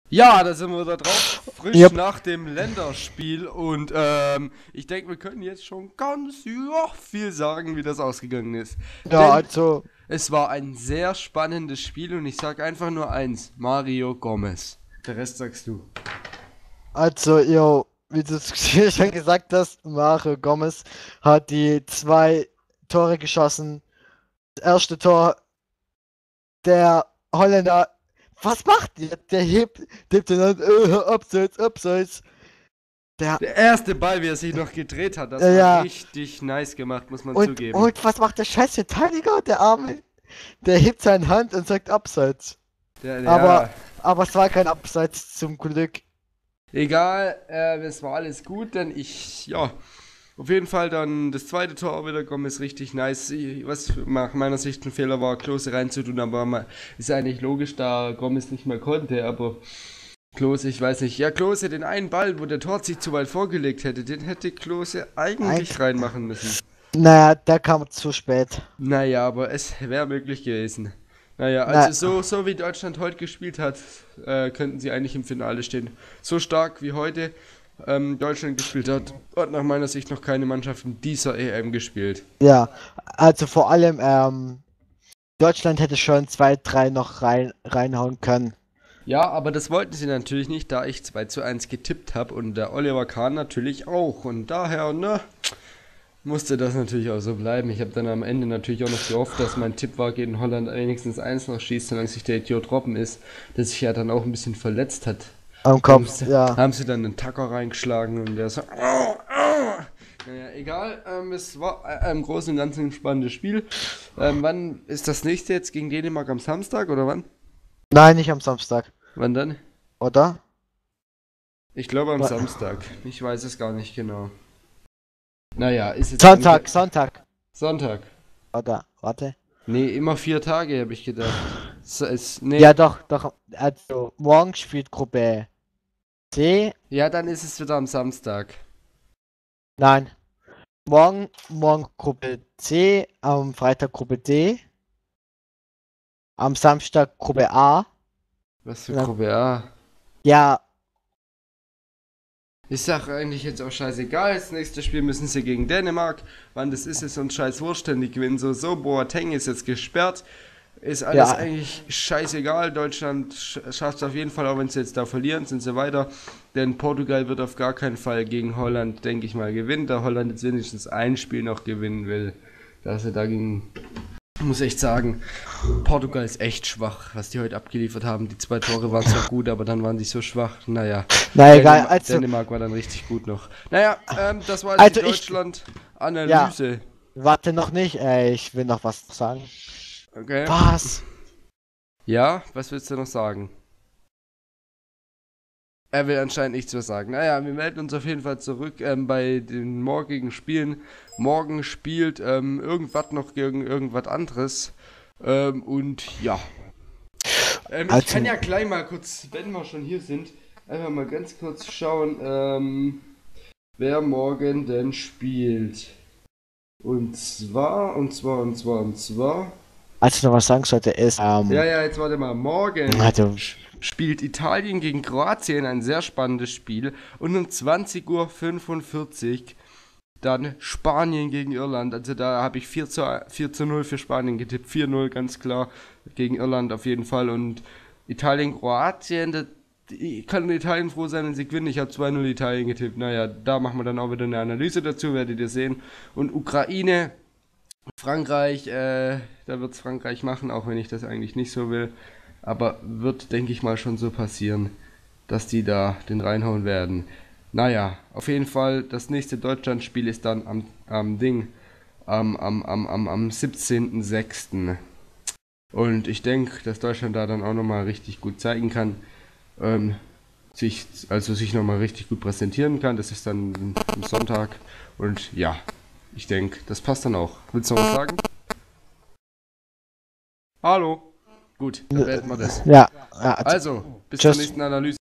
Ja, da sind wir da drauf, frisch Yep. nach dem Länderspiel und ich denke, wir können jetzt schon ganz viel sagen, wie das ausgegangen ist. Ja, Denn also, es war ein sehr spannendes Spiel und ich sage einfach nur eins, Mario Gomez. Der Rest sagst du. wie du es schon gesagt hast, Mario Gomez hat die zwei Tore geschossen. Das erste Tor, der Holländer, was macht der? Der hebt den an, abseits, abseits. Der, Der erste Ball, wie er sich noch gedreht hat, das war ja, richtig nice gemacht, muss man und, zugeben. und was macht der scheiß Verteidiger, der Arme? Der hebt seine Hand und sagt abseits. Aber, Ja, aber es war kein Abseits zum Glück. egal, es war alles gut, denn auf jeden Fall dann das zweite Tor auch wieder Gomez richtig nice. Was nach meiner Sicht ein Fehler war, Klose reinzutun, aber ist eigentlich logisch, da Gomez nicht mehr konnte, aber Klose, ich weiß nicht. Ja, Klose, den einen Ball, wo der Tor sich zu weit vorgelegt hätte, den hätte Klose eigentlich Eigentlich, reinmachen müssen. naja, der kam zu spät. Naja, aber es wäre möglich gewesen. Naja, Na, also so wie Deutschland heute gespielt hat, könnten sie eigentlich im Finale stehen. So stark wie heute Deutschland gespielt hat nach meiner Sicht noch keine Mannschaft in dieser EM gespielt. ja, also vor allem, Deutschland hätte schon 2, 3 noch reinhauen können. Ja, aber das wollten sie natürlich nicht, da ich 2:1 getippt habe und der Oliver Kahn natürlich auch. Und daher, ne, musste das natürlich auch so bleiben. Ich habe dann am Ende natürlich auch noch gehofft, dass mein Tipp war, gegen Holland wenigstens eins noch schießt, solange sich der Idiot Robben ist, der sich ja dann auch ein bisschen verletzt hat. Am Kopf, ja. Haben sie dann einen Tacker reingeschlagen und der so. Naja, egal. Es war im Großen und Ganzen ein spannendes Spiel. Wann ist das nächste jetzt gegen Dänemark am Samstag oder wann? Nein, nicht am Samstag, Wann dann? oder? Ich glaube am Wa- Samstag. Ich weiß es gar nicht genau. Naja, ist jetzt Sonntag, Sonntag, Sonntag. oder? Warte. Nee, immer 4 Tage, habe ich gedacht. Nee. Ja, doch, doch. Also, morgen spielt Gruppe C. Ja, dann ist es wieder am Samstag. Nein, morgen Gruppe C, am Freitag Gruppe D, am Samstag Gruppe A. Was für Ja, Gruppe A? ja, Ich sag eigentlich jetzt auch scheißegal. Das nächste Spiel müssen sie gegen Dänemark. Wann das ist uns scheiß Wurscht, denn die gewinnen so. Boateng ist jetzt gesperrt. Ist alles ja, eigentlich scheißegal. Deutschland schafft es auf jeden Fall, auch wenn sie jetzt da verlieren, sind sie weiter. Denn Portugal wird auf gar keinen Fall gegen Holland, denke ich mal, gewinnen. Da Holland jetzt wenigstens ein Spiel noch gewinnen will. Dass sie dagegen, muss echt sagen, Portugal ist echt schwach, was die heute abgeliefert haben. Die 2 Tore waren zwar gut, aber dann waren die so schwach. Naja, na egal, also, Dänemark war dann richtig gut noch. Naja, das war jetzt also die ich, ja, Deutschland-Analyse. warte noch nicht, ich will noch was sagen. Okay. Was? Ja, was willst du noch sagen? Er will anscheinend nichts mehr sagen. Naja, wir melden uns auf jeden Fall zurück bei den morgigen Spielen. Morgen spielt irgendwas noch gegen irgendwas anderes. Und ja. Ich kann Also, ja gleich mal kurz, wenn wir schon hier sind, einfach mal ganz kurz schauen, wer morgen denn spielt. Und zwar. als ich noch was sagen sollte, ist, Ja, jetzt warte mal. Morgen also, spielt Italien gegen Kroatien, ein sehr spannendes Spiel. Und um 20:45 Uhr dann Spanien gegen Irland. Also da habe ich 4:0 für Spanien getippt. 4:0 ganz klar gegen Irland auf jeden Fall. Und Italien-Kroatien, ich kann in Italien froh sein, wenn sie gewinnen. Ich habe 2:0 Italien getippt. Naja, da machen wir dann auch wieder eine Analyse dazu, werdet ihr sehen. Und Ukraine, Frankreich, da wird es Frankreich machen, auch wenn ich das eigentlich nicht so will. Aber wird, denke ich mal, schon so passieren, dass die da den reinhauen werden. Naja, auf jeden Fall, das nächste Deutschlandspiel ist dann am 17.06. Und ich denke, dass Deutschland da dann auch nochmal richtig gut zeigen kann, sich nochmal richtig gut präsentieren kann. Das ist dann am Sonntag. Und ja, ich denke, das passt dann auch. Willst du noch was sagen? Hallo? Gut, dann beenden wir das. ja, ja, Also, bis zur tschüss. nächsten Analyse.